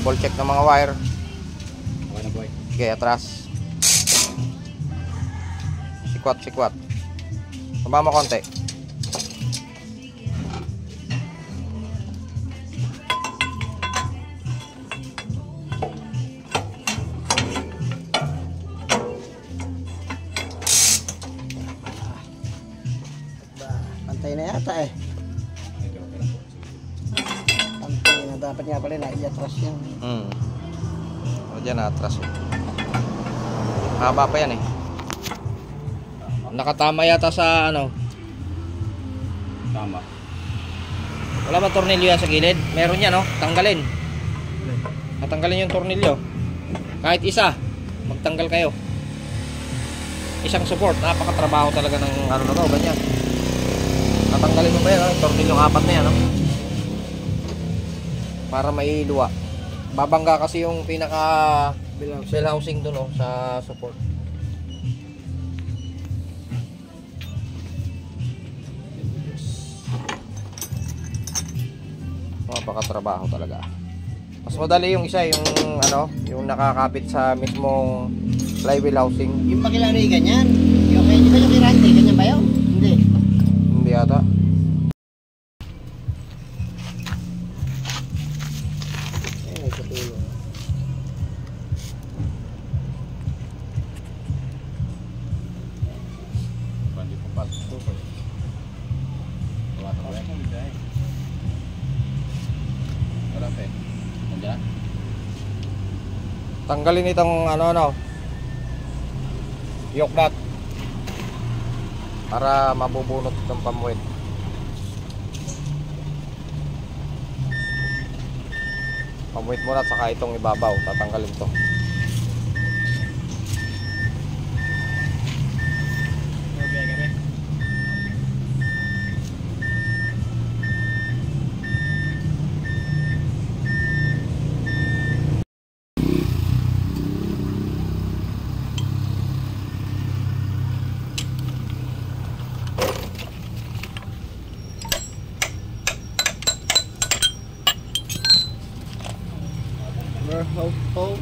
Double check ng mga wire. Okay na boy. Okay, atras. Sikwat. Baba mo konti. Pantay na yata eh. Pantay na dapat nga pala na i-atras yan. O dyan na, atras. Haba pa yan eh. Nakatama yata sa ano. Tama. Wala ba tornilyo yan sa gilid? Meron yan, no? Tanggalin. Natanggalin yung tornilyo. Kahit isa, magtanggal kayo. Isang support. Napakatrabaho talaga ng ano na to, ganyan. Natanggalin mo ba yan, no? Tornilyong 4 na yan, no? Para may luwa. Babangga kasi yung pinaka bell housing doon, no? Sa support. Napakatrabaho talaga. Mas madali yung isa, yung ano, yung nakakapit sa mismong flywheel housing. Yung makilano yung ganyan. Yung okay, di ba yung kirante? Ganyan ba yun? Hindi. Hindi ata. Ay, katulong. Bandi po pa. Super. Wala na boy. Wala pa eh. Nandiyan? Tanggalin itong ano yoke nut para mabubunot itong pamuwit. Pamuwit muna at saka itong ibabaw tatanggalin to. Ho.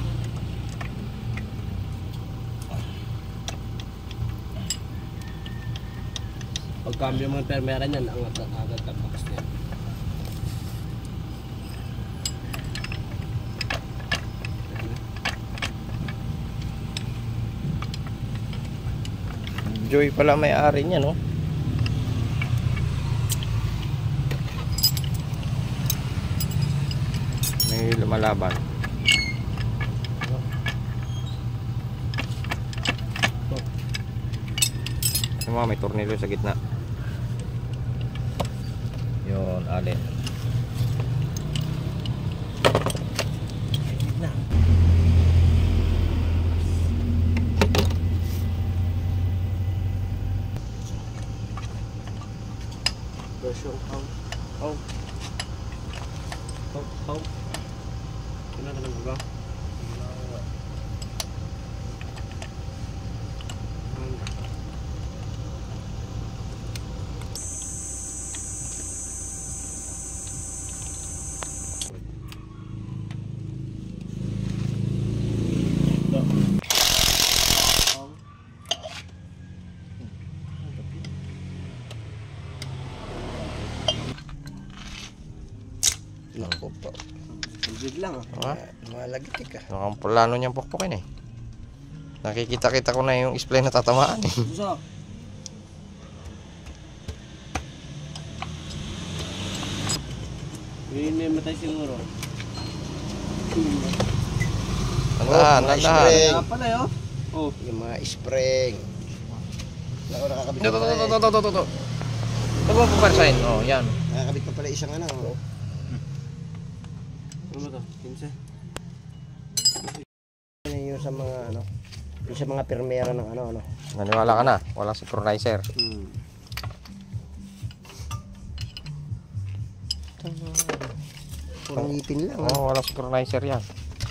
Pagkambyo mga permera niyan, ang agad tapakas niya. Joy pala may-ari niya, no? May lumalaban. May tornilyo sa gitna. Yun, alin. Version out. Ano ka nang ba? Pukpok. Tubig lang Ha? Malagitik ah. Ang plano niyang pukpukin eh. Nakikita ko na yung spline na tatamaan eh. Suso. May matay siguro. Nandahan. Kaya pala yun. Oh. Yung mga spring. Nakakabit pa pala Ito. Ito mo pupersahin. Oh, yan. Nakakabit pa pala isang ano. Ano ba to? 15? Yung sa mga ano. Yung sa mga permera ng ano. Naniwala ka na. Walang synchronizer. Purang ngipin lang. Oo, walang synchronizer yan.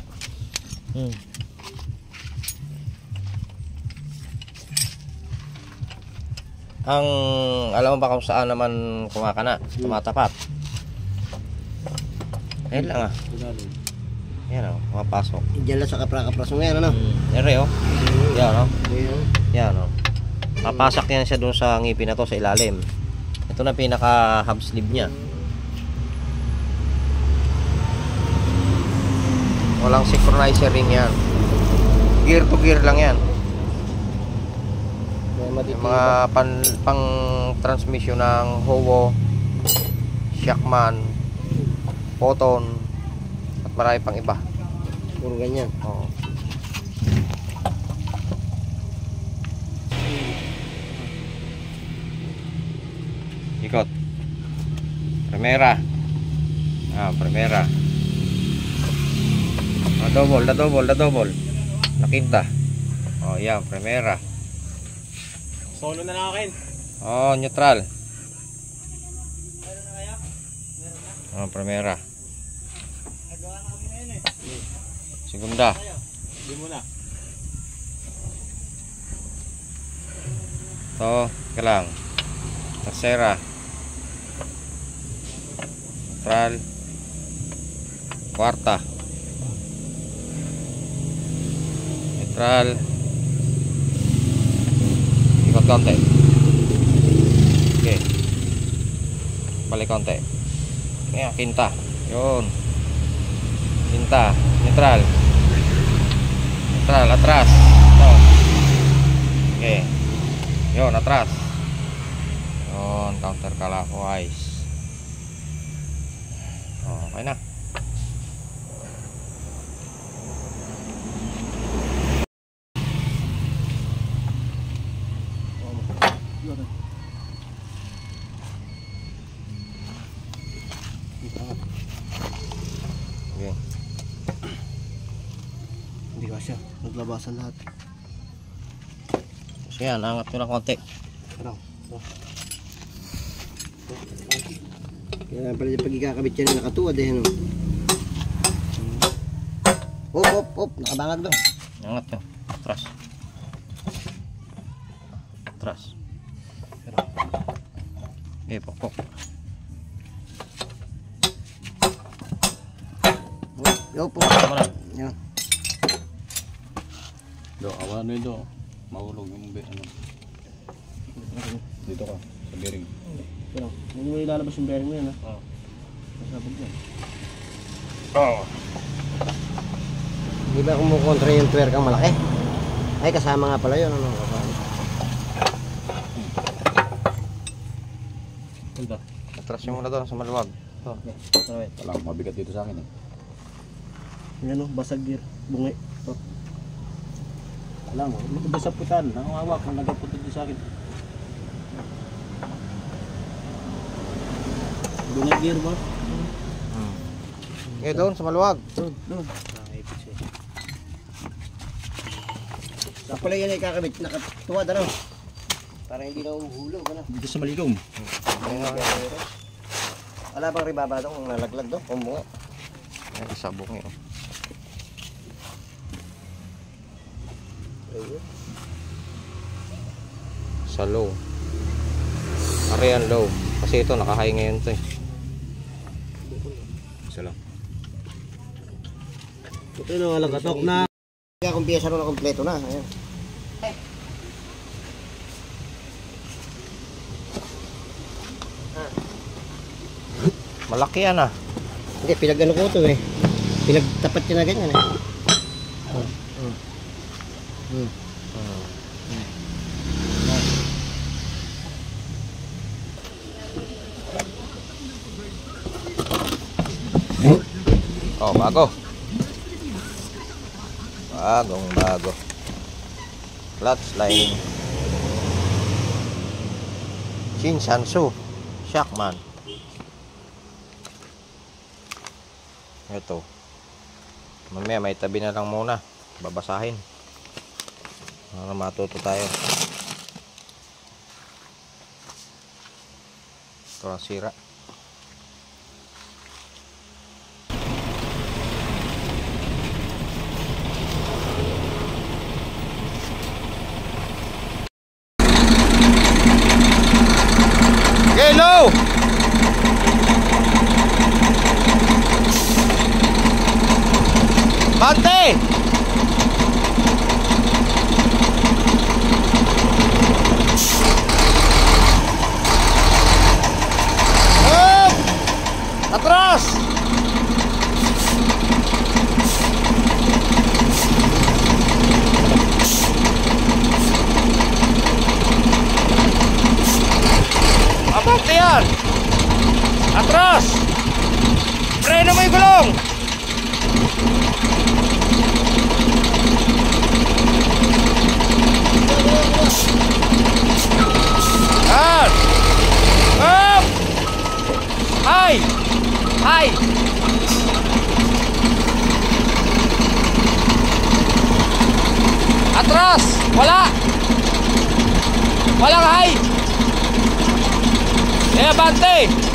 Ang alam mo ba kung saan naman kumakana, tumatapat? Ayun lang ah. Yan o, mapasok. Diyan lang sa kapra-kapras mo yan, ano? Ere o. Yan o. Ayan. Yan o. Papasak yan siya doon sa ngipin na to sa ilalim. Ito na pinaka hub sleeve niya. Walang synchronizer ring yan. Gear to gear lang yan. Yung mga pang transmission ng Howo, Shackman, Photon, at marami pang iba. Puro ganyan. Oo. Ikot. Primera. Primera. Na quinta. Oh, yan, primera. Solo na lang akin. Oh, neutral. Oh, primera. Segunda. Hindi mo na. To, ka lang. Tercera. Neutral. Kuarta. Neutral. Ikot konti. Okay. Balik konti. Ayan, quinta. Yun. Quinta. Neutral. Neutral, atras. Ito. Okay. Yun, atras. Yun, counterclockwise. Okay na. Okay. Hindi ka siya. Naglabasan lahat. So yan, angat nyo lang konti. Ano? Kaya pala pag ikakabit yan nakatuwad eh. Ano? Hop. Nakabangag doon. Angat nyo. Atras. Atras. Okay, pokpok. Yo po. Tama na. Yan. Do, awan na do. Mahulog yung ano. Dito ka, sa bearing. Pero, hindi mo ilalabas yung bearing mo yan ha. Oo. Masabog yan. Oh. Di ba kumukontra yung twerkang malaki? Ay, kasama nga pala yun. Ano? Punta. Atras nyo muna doon sa maluwag. Ito. Walang mabigat dito sa akin eh. Yan o, basag gear. Bungi. Ito. Alam mo, maganda sa putan. Ang hawak, ang nagkapunta dito sa akin. Bungi gear ba? Okay, doon sa maluwag. Doon. Sa pala yan ay kakabit. Nakatuwad ano? Para hindi na umuhulog. Ano? Dito sa maligom. Wala bang ribaba doon kung nalaglag doon? Kung bunga. Yan, isabong yun. Sa low. Arean low. Kasi ito, naka-high ngayon to eh. Isa lang. Ito yung walang katok na. Kaya kung piyesa na kompleto na. Ayan. Malaki yan ah. Hindi, pinag-ano ko ito eh. Pinagtapat niya na ganyan eh. Oh, bago. Bago. Clutch lining. Shinsansu. Shackman. Ito. Mamaya may tabi na lang muna. Babasahin. Para matuto tayo. Ito ang sira. Hello! Preno mo yung gulong. Yan. Up. High. High. Atras. Wala. Walang high. Eh, bante.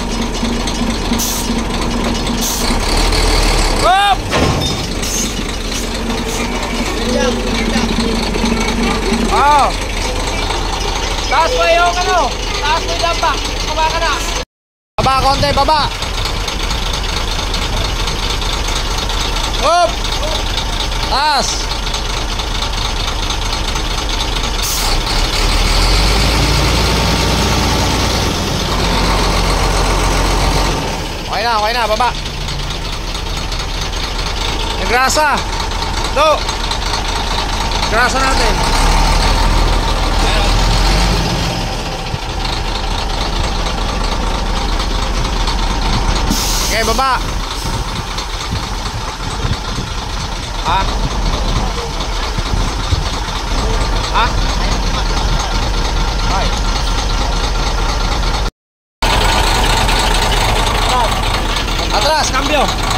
Up. Oh. Taas mo yung ano. Taas mo yung dampa. Baba ka na. Baba konti, baba. Up. Taas. Okay na, baba. Nagrasa. Do. Grasa natin. Okay, baba. Ah. Ah. Ay. Atras, cambio.